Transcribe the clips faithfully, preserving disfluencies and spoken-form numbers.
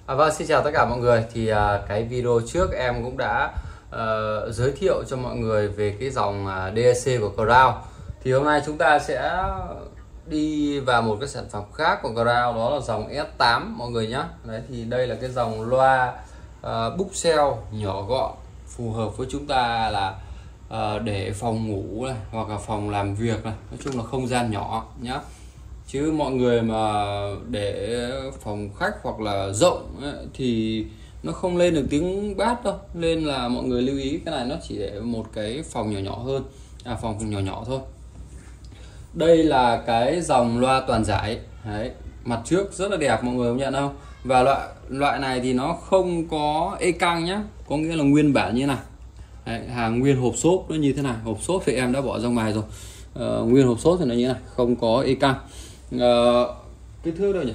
À, vâng, xin chào tất cả mọi người. Thì à, cái video trước em cũng đã à, giới thiệu cho mọi người về cái dòng à, đê a xê của Crown. Thì hôm nay chúng ta sẽ đi vào một cái sản phẩm khác của Crown, đó là dòng S tám mọi người nhé. Đấy, thì đây là cái dòng loa à, Bookshelf nhỏ gọn, phù hợp với chúng ta là à, để phòng ngủ này, hoặc là phòng làm việc này, nói chung là không gian nhỏ nhé. Chứ mọi người mà để phòng khách hoặc là rộng ấy, thì nó không lên được tiếng bass đâu, nên là mọi người lưu ý cái này nó chỉ để một cái phòng nhỏ nhỏ hơn, à phòng nhỏ nhỏ thôi. Đây là cái dòng loa toàn giải. Đấy, mặt trước rất là đẹp, mọi người công nhận không? Và loại loại này thì nó không có e căng nhá, có nghĩa là nguyên bản như này. Đấy, hàng nguyên hộp xốp nó như thế này. Hộp xốp thì em đã bỏ ra ngoài rồi. ờ, Nguyên hộp xốp thì nó như này, không có e căng. Uh, kích thước đâu nhỉ?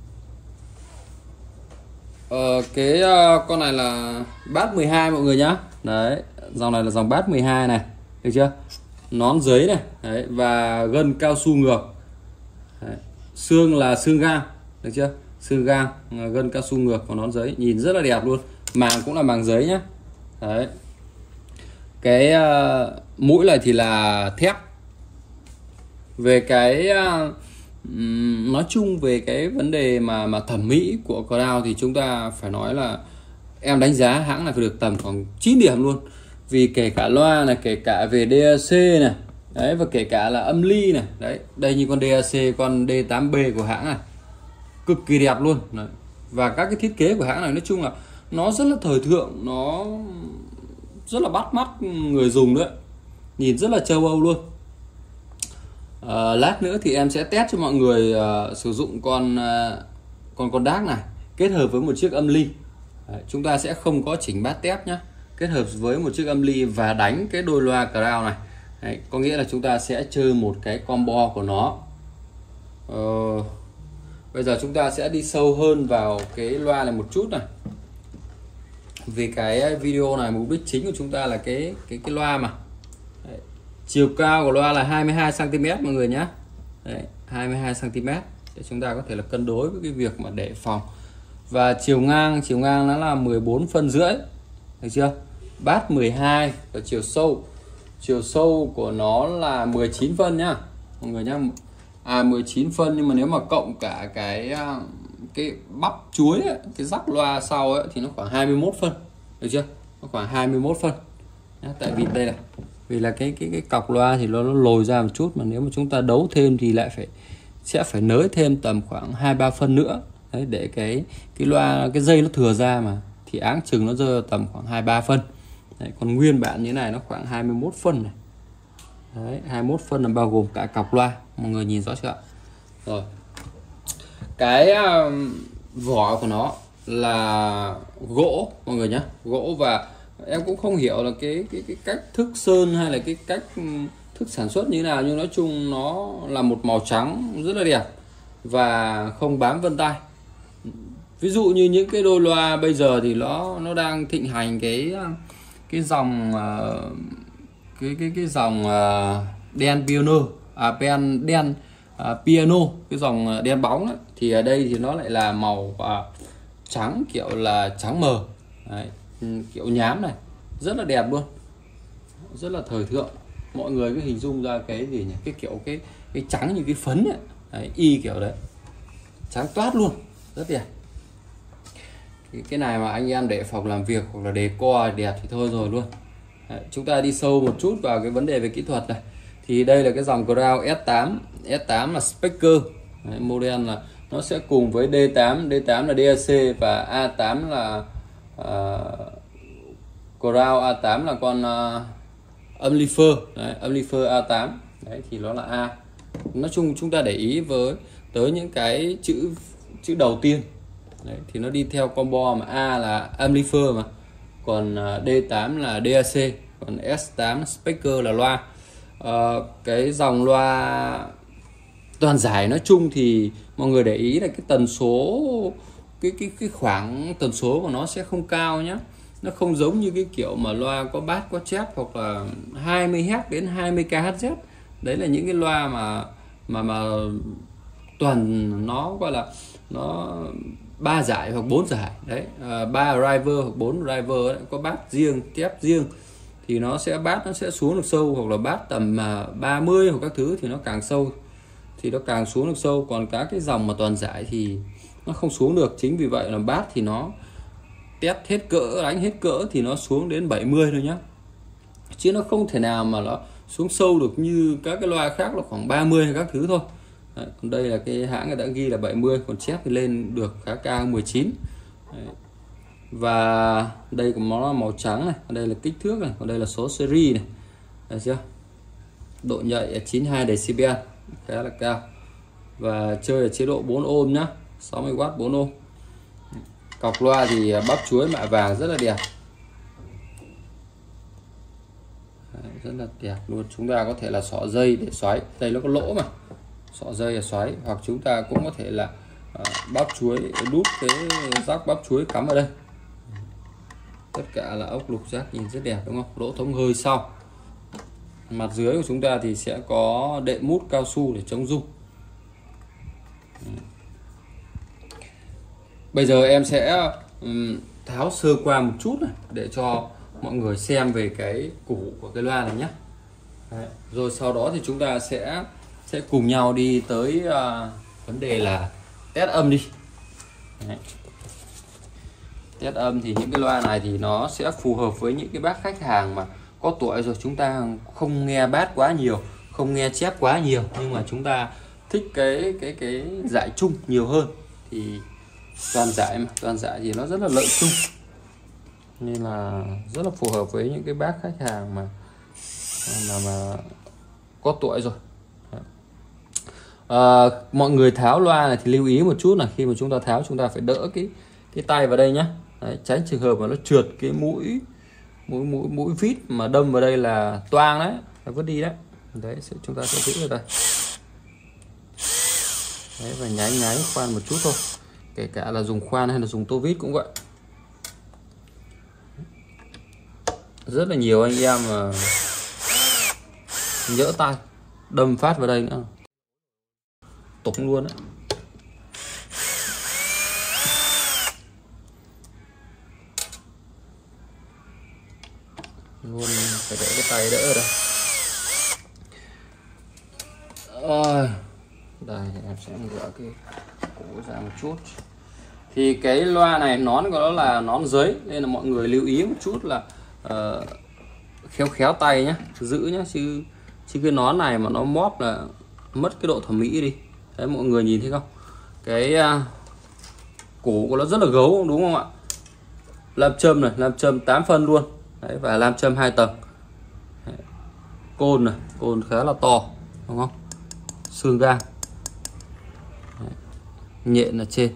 Uh, cái uh, con này là bass mười hai mọi người nhá. Đấy, dòng này là dòng bass mười hai này, được chưa? Nón giấy này. Đấy, và gân cao su ngược. Đấy, xương là xương gang, được chưa? Xương gang, gân cao su ngược của nón giấy, nhìn rất là đẹp luôn. Màng cũng là màng giấy nhá. Đấy, cái uh, mũi này thì là thép. Về cái uh, nói chung về cái vấn đề mà mà thẩm mỹ của Crown thì chúng ta phải nói là em đánh giá hãng này phải được tầm khoảng chín điểm luôn. Vì kể cả loa này, kể cả về đê a xê này, đấy, và kể cả là âm ly này, đấy, đây như con đê a xê, con D tám B của hãng này cực kỳ đẹp luôn. Đấy. Và các cái thiết kế của hãng này nói chung là nó rất là thời thượng, nó rất là bắt mắt người dùng đấy, nhìn rất là châu Âu luôn. À, lát nữa thì em sẽ test cho mọi người uh, sử dụng con uh, con con đác này kết hợp với một chiếc âm ly. Đấy, chúng ta sẽ không có chỉnh bass tép nhé, kết hợp với một chiếc âm ly và đánh cái đôi loa Crown này. Đấy, có nghĩa là chúng ta sẽ chơi một cái combo của nó. uh, Bây giờ chúng ta sẽ đi sâu hơn vào cái loa này một chút này. Vì cái video này mục đích chính của chúng ta là cái cái cái loa mà. Đấy, chiều cao của loa là hai mươi hai xăng ti mét mọi người nhé. Đấy, hai mươi hai xăng ti mét để chúng ta có thể là cân đối với cái việc mà để phòng. Và chiều ngang, chiều ngang nó là mười bốn phân rưỡi, được chưa? Bass mười hai. Và chiều sâu, chiều sâu của nó là mười chín phân nhá mọi người nhá. À mười chín phân, nhưng mà nếu mà cộng cả cái cái bắp chuối ấy, cái rắc loa sau ấy, thì nó khoảng hai mươi mốt phân, được chưa? Nó khoảng hai mươi mốt phân nhá. Tại vì đây này, vì là cái cái cái cọc loa thì nó, nó lồi ra một chút, mà nếu mà chúng ta đấu thêm thì lại phải sẽ phải nới thêm tầm khoảng hai ba phân nữa. Đấy, để cái cái loa, cái dây nó thừa ra mà, thì áng chừng nó rơi tầm khoảng hai ba phân. Đấy, còn nguyên bản như thế này nó khoảng hai mươi mốt phân này. Đấy, hai mươi mốt phân là bao gồm cả cọc loa, mọi người nhìn rõ chưa ạ? Rồi, cái uh, vỏ của nó là gỗ mọi người nhé, gỗ. Và em cũng không hiểu là cái cái cái cách thức sơn hay là cái cách thức sản xuất như thế nào, nhưng nói chung nó là một màu trắng rất là đẹp và không bám vân tay. Ví dụ như những cái đôi loa bây giờ thì nó nó đang thịnh hành cái cái dòng uh, cái cái cái dòng uh, đen piano, à pen đen uh, piano, cái dòng đen bóng ấy. Thì ở đây thì nó lại là màu uh, trắng, kiểu là trắng mờ. Đấy, kiểu nhám này, rất là đẹp luôn, rất là thời thượng. Mọi người cứ hình dung ra cái gì nhỉ, cái kiểu cái cái trắng như cái phấn ấy. Đấy, y kiểu đấy, trắng toát luôn, rất đẹp. Cái, cái này mà anh em để phòng làm việc hoặc là decor đẹp thì thôi rồi luôn. Đấy, chúng ta đi sâu một chút vào cái vấn đề về kỹ thuật này. Thì đây là cái dòng Crown S tám. S tám là speaker. Đấy, model là nó sẽ cùng với D tám. D tám là đê a xê và A tám là uh, Crown A tám là con uh, amplifier. Đấy, amplifier A tám. Đấy thì nó là A. Nói chung chúng ta để ý với tới những cái chữ chữ đầu tiên. Đấy, thì nó đi theo combo, mà A là amplifier mà, còn D tám là đê a xê, còn S tám speaker là loa. Uh, cái dòng loa toàn giải nói chung thì mọi người để ý là cái tần số, cái cái cái khoảng tần số của nó sẽ không cao nhá. Nó không giống như cái kiểu mà loa có bass có chép hoặc là hai mươi héc đến hai mươi ki héc. Đấy là những cái loa mà mà mà toàn nó gọi là nó ba giải hoặc bốn giải đấy, ba driver hoặc bốn driver đấy, có bát riêng tép riêng thì nó sẽ bát nó sẽ xuống được sâu, hoặc là bát tầm mà ba mươi hoặc các thứ thì nó càng sâu thì nó càng xuống được sâu. Còn các cái dòng mà toàn giải thì nó không xuống được. Chính vì vậy là bát thì nó test hết cỡ, đánh hết cỡ thì nó xuống đến bảy mươi thôi nhá, chứ nó không thể nào mà nó xuống sâu được như các cái loa khác là khoảng ba mươi hay các thứ thôi. Đấy, còn đây là cái hãng người đã ghi là bảy mươi, còn chép thì lên được khá cao mười chín. Đấy. Và đây cũng nó là màu trắng này, đây là kích thước này, còn đây là số series này, thấy chưa? Độ nhạy chín mươi hai decibel, khá là cao. Và chơi ở chế độ bốn ohm nhá, sáu mươi oát bốn ohm. Cọc loa thì bắp chuối mạ vàng rất là đẹp. Đấy, rất là đẹp luôn. Chúng ta có thể là xỏ dây để xoáy, đây nó có lỗ mà, xỏ dây để xoáy, hoặc chúng ta cũng có thể là uh, bắp chuối, đút cái rác bắp chuối cắm ở đây. Tất cả là ốc lục giác nhìn rất đẹp đúng không? Lỗ thông hơi sau. Mặt dưới của chúng ta thì sẽ có đệm mút cao su để chống rung. Bây giờ em sẽ um, tháo sơ qua một chút này để cho mọi người xem về cái củ của cái loa này nhé. Đấy. Rồi sau đó thì chúng ta sẽ sẽ cùng nhau đi tới uh, vấn đề là test âm đi. Đấy. Test âm thì những cái loa này thì nó sẽ phù hợp với những cái bác khách hàng mà có tuổi rồi, chúng ta không nghe bass quá nhiều, không nghe chép quá nhiều, nhưng mà chúng ta thích cái cái cái giải chung nhiều hơn. Thì toàn giải mà, toàn giải thì nó rất là lợi chung, nên là rất là phù hợp với những cái bác khách hàng mà mà, mà có tuổi rồi. À, mọi người tháo loa này thì lưu ý một chút là khi mà chúng ta tháo, chúng ta phải đỡ cái cái tay vào đây nhá. Đấy, tránh trường hợp mà nó trượt cái mũi mũi mũi mũi vít mà đâm vào đây là toang đấy, phải vứt đi đấy. Đấy, chúng ta sẽ giữ ở đây. Đấy, và nháy nháy khoan một chút thôi, kể cả là dùng khoan hay là dùng tô vít cũng vậy. Rất là nhiều anh em mà nhỡ tay đâm phát vào đây nữa, tục luôn đấy. Luôn phải để cái tay đỡ đây. Ôi, đây em sẽ gỡ cái củ ra một chút. Thì cái loa này nón của nó là nón giấy, nên là mọi người lưu ý một chút là uh, khéo khéo tay nhé, giữ nhé, chứ chứ cái nón này mà nó móp là mất cái độ thẩm mỹ đi. Đấy, mọi người nhìn thấy không? Cái uh, củ của nó rất là gấu đúng không ạ? Nam châm này, nam châm tám phân luôn. Đấy, và nam châm hai tầng. Đấy. Côn này, côn khá là to đúng không? Xương gang. Đấy. Nhện ở trên.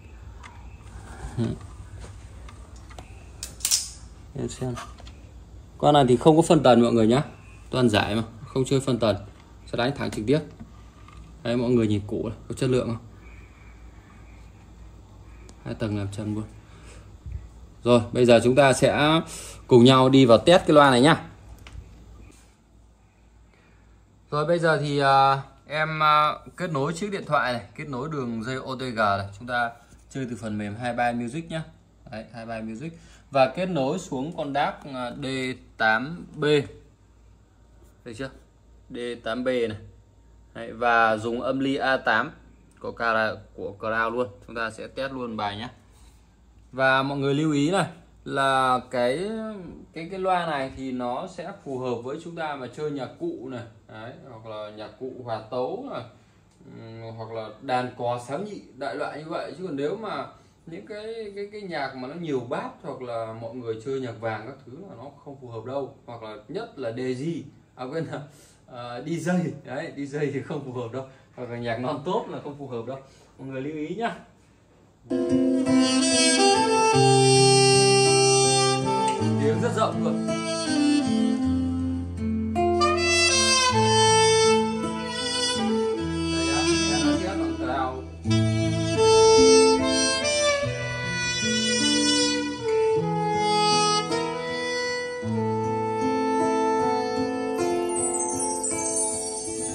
Em xem. Con này thì không có phân tần mọi người nhá, toàn giải mà, không chơi phân tần, sẽ đánh thẳng trực tiếp. Đấy, mọi người nhìn củ này, có chất lượng không? Hai tầng làm chân luôn. Rồi bây giờ chúng ta sẽ cùng nhau đi vào test cái loa này nhá. Rồi bây giờ thì uh, em uh, kết nối chiếc điện thoại này, kết nối đường dây ô tê giê này, chúng ta chơi từ phần mềm hai mươi ba Music nhá. Đấy, hai mươi ba Music, và kết nối xuống con đát D tám B, được chưa? D tám B này. Đấy, và dùng âm ly A tám của cara của Crown luôn. Chúng ta sẽ test luôn bài nhé. Và mọi người lưu ý này là cái cái cái loa này thì nó sẽ phù hợp với chúng ta mà chơi nhạc cụ này, đấy, hoặc là nhạc cụ hòa tấu này, hoặc là đàn cò sáo nhị đại loại như vậy. Chứ còn nếu mà những cái cái cái nhạc mà nó nhiều bass, hoặc là mọi người chơi nhạc vàng các thứ là nó không phù hợp đâu, hoặc là nhất là đê gi, à quên là uh, đi jay, đấy, đi jay thì không phù hợp đâu, hoặc là nhạc non tốt là không phù hợp đâu, mọi người lưu ý nhá. Tiếng rất rộng luôn. Đây nhá, em đã test bằng Crown.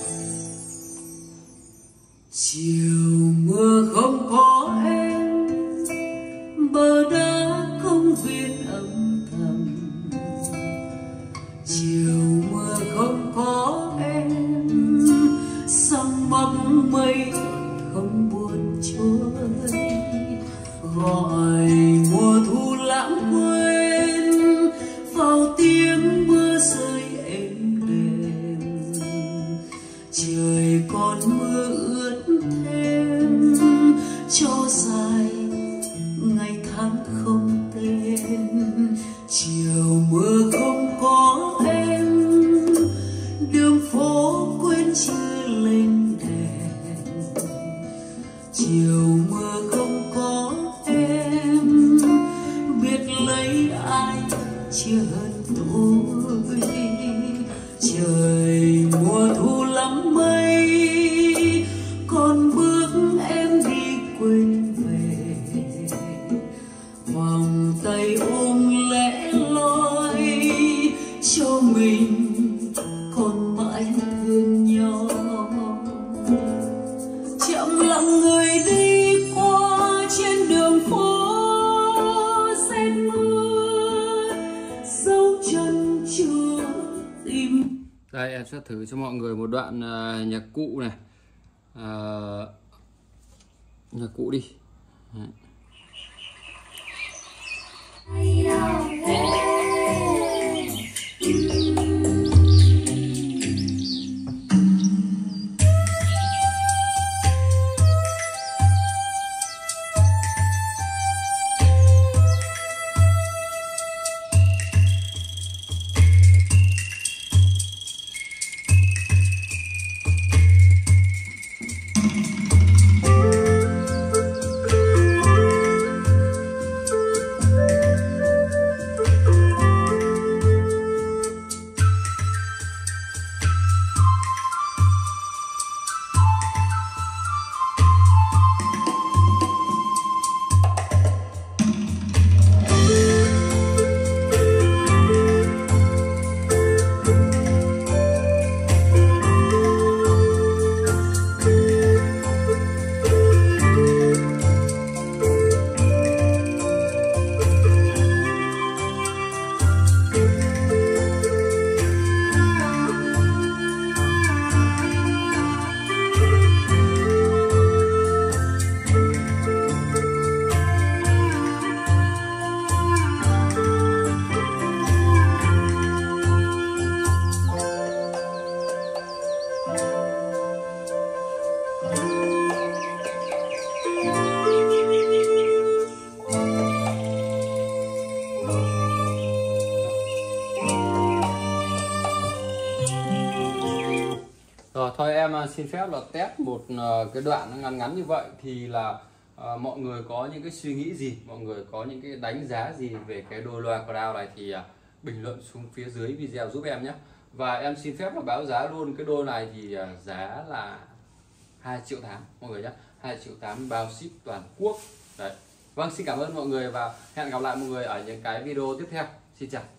Chiều mưa không có em, bờ đá không viên âm thầm, chiều mưa không có em, sông bắc mây không buồn trôi, gọi mùa thu lãng quên vào tiếng mưa rơi êm đềm. Trời còn mưa ướt thêm cho dài ngày tháng không tên, chiều mưa không có em, đường phố quên chưa lên đèn. Chiều mưa không có em, biết lấy ai chưa hơn tôi. Trời mùa thu lắm mây, còn bước em đi quên về, vòng tay ôm lẻ loi cho mình còn mãi thương nhau. Chậm lặng người đi qua trên đường phố rét mưa, dấu chân chưa tìm. Đây em sẽ thử cho mọi người một đoạn uh, nhạc cụ này, uh, nhạc cụ đi. Đấy. Rồi thôi em xin phép là test một cái đoạn nó ngắn ngắn như vậy thì là uh, mọi người có những cái suy nghĩ gì, mọi người có những cái đánh giá gì về cái đôi loa Crown này thì uh, bình luận xuống phía dưới video giúp em nhé. Và em xin phép là báo giá luôn cái đôi này thì uh, giá là hai triệu tám mọi người nhé, hai triệu tám bao ship toàn quốc. Đấy. Vâng, xin cảm ơn mọi người và hẹn gặp lại mọi người ở những cái video tiếp theo. Xin chào.